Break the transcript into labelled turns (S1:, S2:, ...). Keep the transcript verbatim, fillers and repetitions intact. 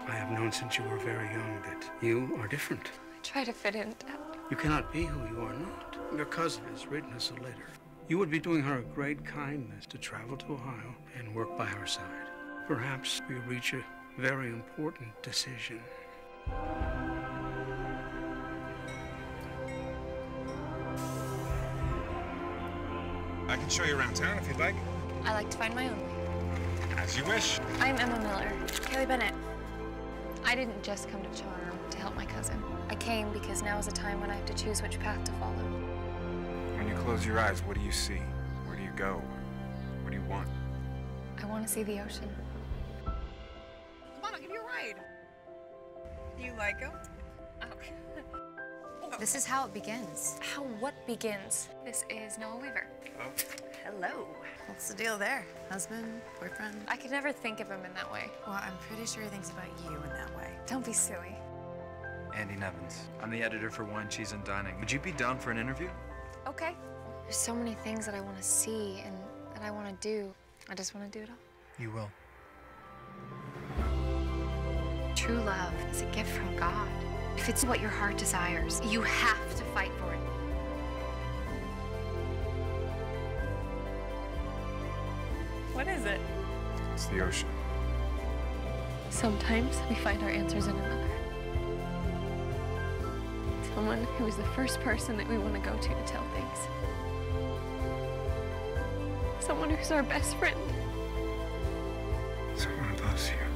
S1: I have known since you were very young that you are different.
S2: I try to fit in, Dad.
S1: You cannot be who you are not. Your cousin has written us a letter. You would be doing her a great kindness to travel to Ohio and work by her side. Perhaps we reach a very important decision.
S3: I can show you around town if you'd like.
S2: I like to find my own way.
S3: As you wish.
S2: I'm Emma Miller.
S4: Kaylee Bennett.
S2: I didn't just come to Charm to help my cousin. I came because now is a time when I have to choose which path to follow.
S3: When you close your eyes, what do you see? Where do you go? What do you want?
S2: I want to see the ocean.
S4: Come on, I'll give you a ride. You like him?
S2: Oh.
S4: This is how it begins.
S2: How what begins? This is Noah Weaver.
S3: Oh.
S4: Hello. What's the deal there? Husband? Boyfriend?
S2: I could never think of him in that way.
S4: Well, I'm pretty sure he thinks about you in that way.
S2: Don't be silly.
S5: Andy Nevins. I'm the editor for Wine, Cheese, and Dining. Would you be down for an interview?
S2: Okay. There's so many things that I want to see and that I want to do. I just want to do it all.
S5: You will.
S4: True love is a gift from God. If it's what your heart desires, you have to fight for it.
S2: What is it?
S3: It's the ocean.
S2: Sometimes we find our answers in another. Someone who is the first person that we want to go to to tell things. Someone who's our best friend.
S3: Someone loves you.